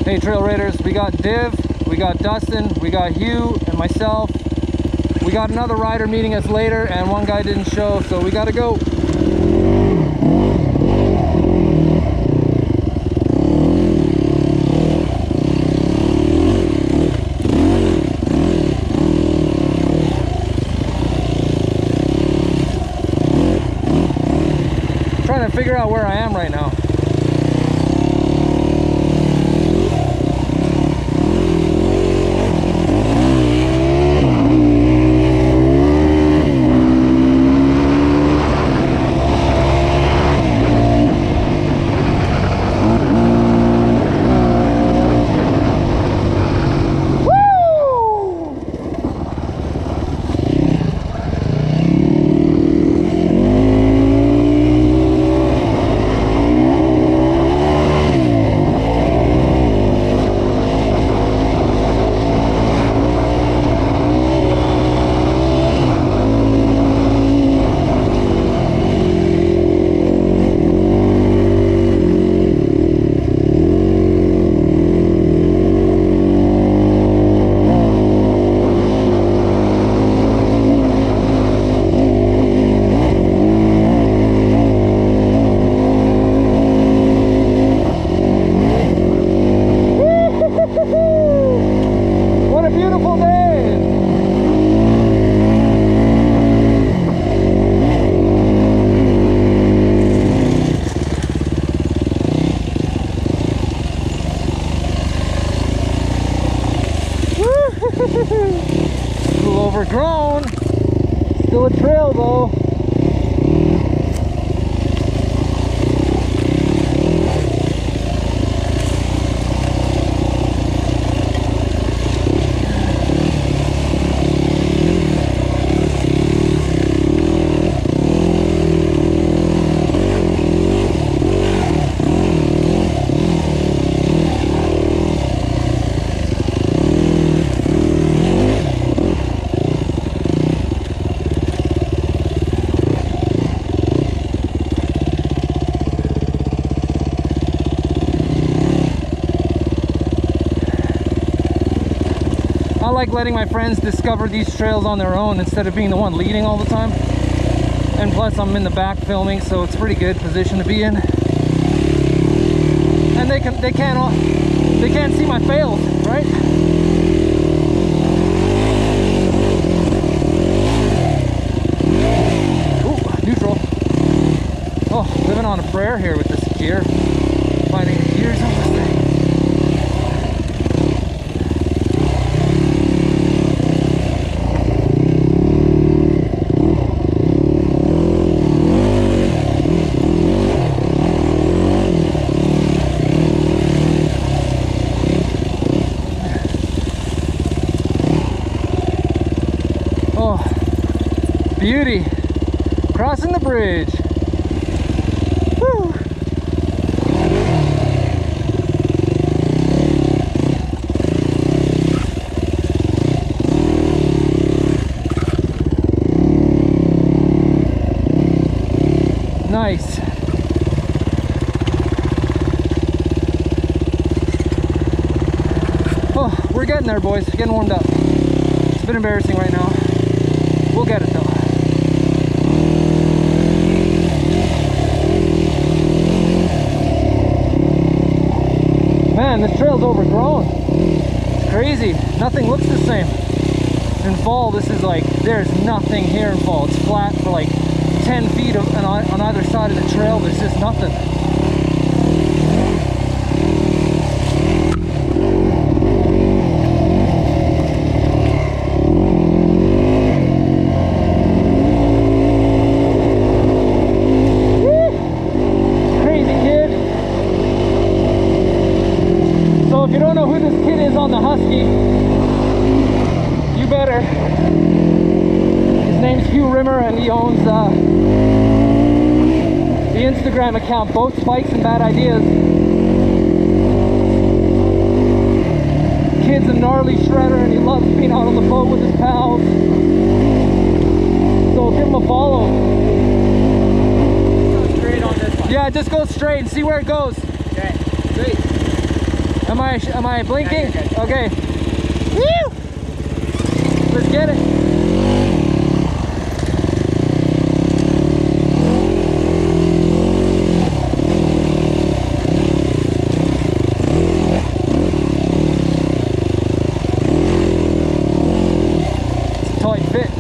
Hey Trail Raiders, we got Div, we got Dustin, we got Hugh and myself. We got another rider meeting us later and one guy didn't show, so we gotta go. Trying to figure out where I am right now. A little overgrown. Still a trail though. I like letting my friends discover these trails on their own instead of being the one leading all the time. And plus I'm in the back filming, so it's a pretty good position to be in. And they can't see my fails, right? Ooh, neutral. Oh, living on a prayer here with this gear. Finding gears on this thing. Beauty, crossing the bridge. Woo. Nice. Oh, we're getting there, boys. Getting warmed up. It's a bit embarrassing right now. We'll get it though. Man, this trail's overgrown. It's crazy. Nothing looks the same. In fall, this is like, there's nothing here in fall. It's flat for like 10 feet on either side of the trail. There's just nothing. If you don't know who this kid is on the Husky, you better. His name's Hugh and he owns the Instagram account Boat Spikes and Bad Ideas. Kid's a gnarly shredder and he loves being out on the boat with his pals. So give him a follow. Go straight on this one. Yeah, just go straight and see where it goes. Okay, straight. Am I blinking? Yeah, okay. Woo! Let's get it. It's a tight fit.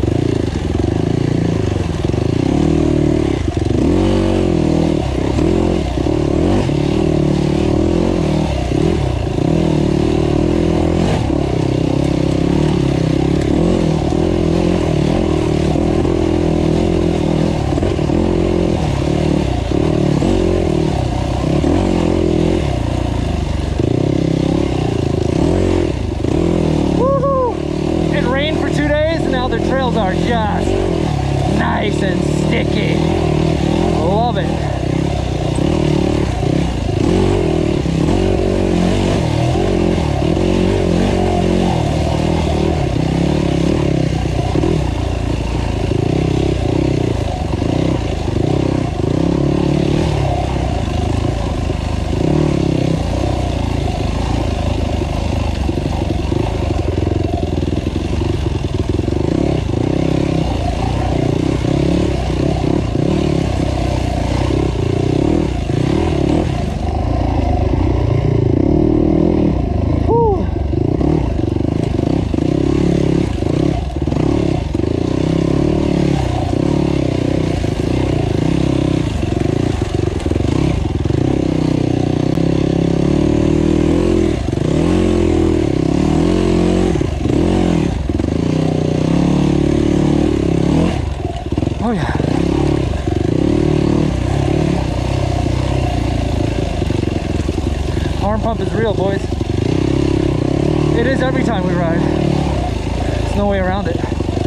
The trails are just nice and sticky. Love it. Oh yeah. Arm pump is real, boys. It is every time we ride. There's no way around it.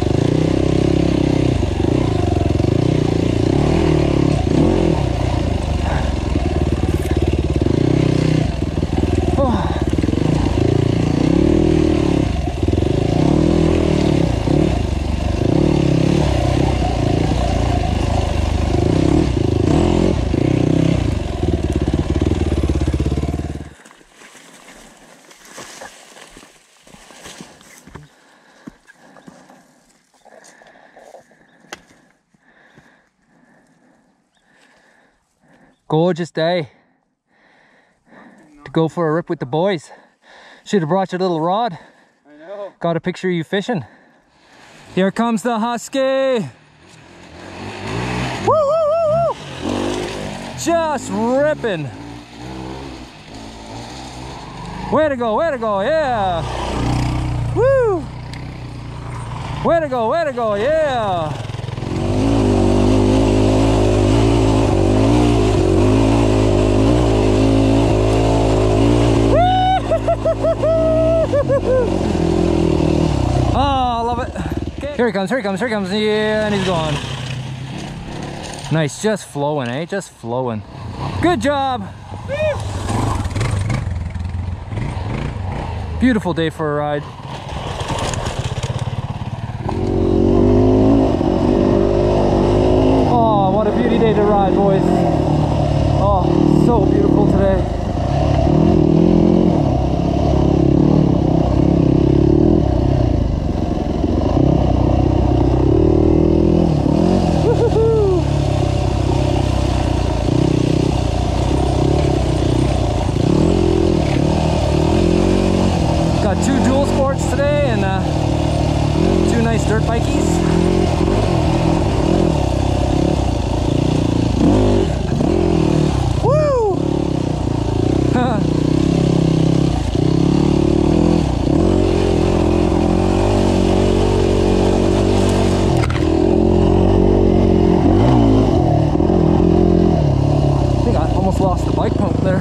Oh. Gorgeous day to go for a rip with the boys. Should have brought your little rod. I know. Got a picture of you fishing. Here comes the husky. Woo, woo, woo, woo. Just ripping. Way to go, yeah. Woo. Way to go, yeah. Oh, I love it. Okay. Here he comes. Yeah, and he's gone. Nice, just flowing, eh? Just flowing. Good job. Beautiful day for a ride. Oh, what a beauty day to ride, boys. Oh, so beautiful today. Got 2 dual sports today and 2 nice dirt bikies. Woo! I think I almost lost the bike pump there.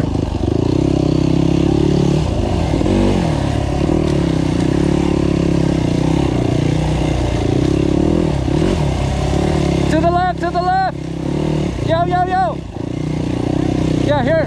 To the left! Yo! Yeah, here.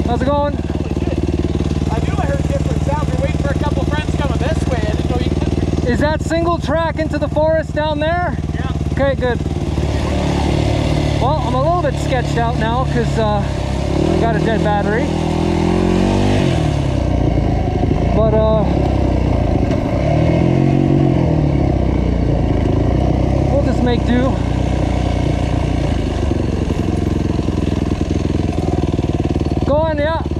How's it going? Holy shit. I knew I heard different sounds. We're waiting for a couple friends coming this way. I didn't know you could. Is that single track into the forest down there? Yeah. Okay, good. Well, I'm a little bit sketched out now because I got a dead battery. But we'll just make do. Go on, yeah.